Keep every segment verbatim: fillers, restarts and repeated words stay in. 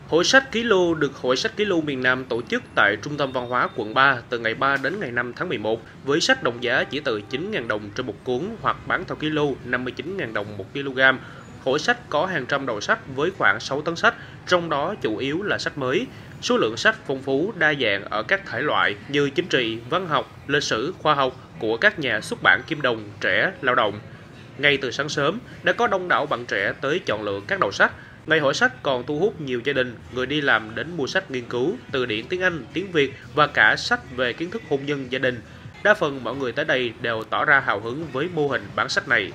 Hội sách ký lưu được Hội sách ký lưu miền Nam tổ chức tại Trung tâm Văn hóa quận ba từ ngày ba đến ngày năm tháng mười một với sách đồng giá chỉ từ chín nghìn đồng trên một cuốn hoặc bán theo ký lô năm mươi chín nghìn đồng một kg. Hội sách có hàng trăm đầu sách với khoảng sáu tấn sách, trong đó chủ yếu là sách mới. Số lượng sách phong phú, đa dạng ở các thể loại như chính trị, văn học, lịch sử, khoa học của các nhà xuất bản kim đồng, trẻ, lao động. Ngay từ sáng sớm, đã có đông đảo bạn trẻ tới chọn lựa các đầu sách. Ngày hội sách còn thu hút nhiều gia đình, người đi làm đến mua sách nghiên cứu, từ điển tiếng Anh, tiếng Việt và cả sách về kiến thức hôn nhân gia đình. Đa phần mọi người tới đây đều tỏ ra hào hứng với mô hình bán sách này.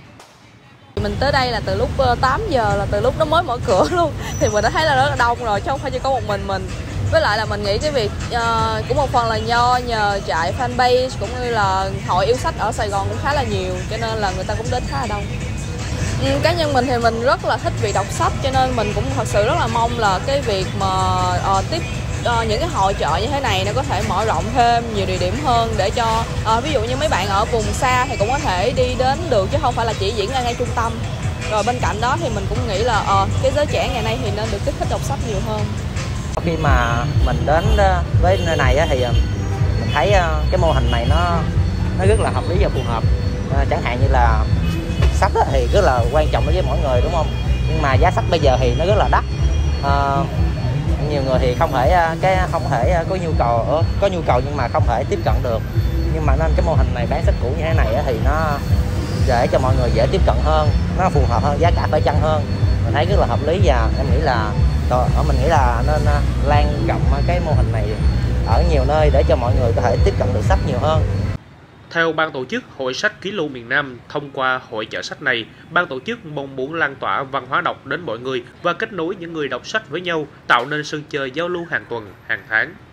Mình tới đây là từ lúc tám giờ, là từ lúc nó mới mở cửa luôn, thì mình đã thấy là rất là đông rồi, chứ không phải chỉ có một mình mình. Với lại là mình nghĩ cái việc uh, cũng một phần là do nhờ trại fanpage cũng như là hội yêu sách ở Sài Gòn cũng khá là nhiều, cho nên là người ta cũng đến khá là đông. Ừ, cá nhân mình thì mình rất là thích việc đọc sách, cho nên mình cũng thật sự rất là mong là cái việc mà uh, tiếp uh, những cái hội chợ như thế này nó có thể mở rộng thêm nhiều địa điểm hơn, để cho uh, ví dụ như mấy bạn ở vùng xa thì cũng có thể đi đến được, chứ không phải là chỉ diễn ra ngay trung tâm. Rồi bên cạnh đó thì mình cũng nghĩ là uh, cái giới trẻ ngày nay thì nên được kích thích đọc sách nhiều hơn. Khi mà mình đến với nơi này thì mình thấy cái mô hình này nó nó rất là hợp lý và phù hợp. Chẳng hạn như là sách thì rất là quan trọng đối với mỗi người, đúng không? Nhưng mà giá sách bây giờ thì nó rất là đắt. À, nhiều người thì không thể cái không thể có nhu cầu có nhu cầu nhưng mà không thể tiếp cận được. Nhưng mà nên cái mô hình này bán sách cũ như thế này thì nó để cho mọi người dễ tiếp cận hơn, nó phù hợp hơn, giá cả phải chăng hơn. Mình thấy rất là hợp lý và em nghĩ là ở mình nghĩ là nên lan rộng cái mô hình này ở nhiều nơi để cho mọi người có thể tiếp cận được sách nhiều hơn. Theo ban tổ chức Hội sách ký lưu miền Nam, thông qua hội chợ sách này, ban tổ chức mong muốn lan tỏa văn hóa đọc đến mọi người và kết nối những người đọc sách với nhau, tạo nên sân chơi giao lưu hàng tuần, hàng tháng.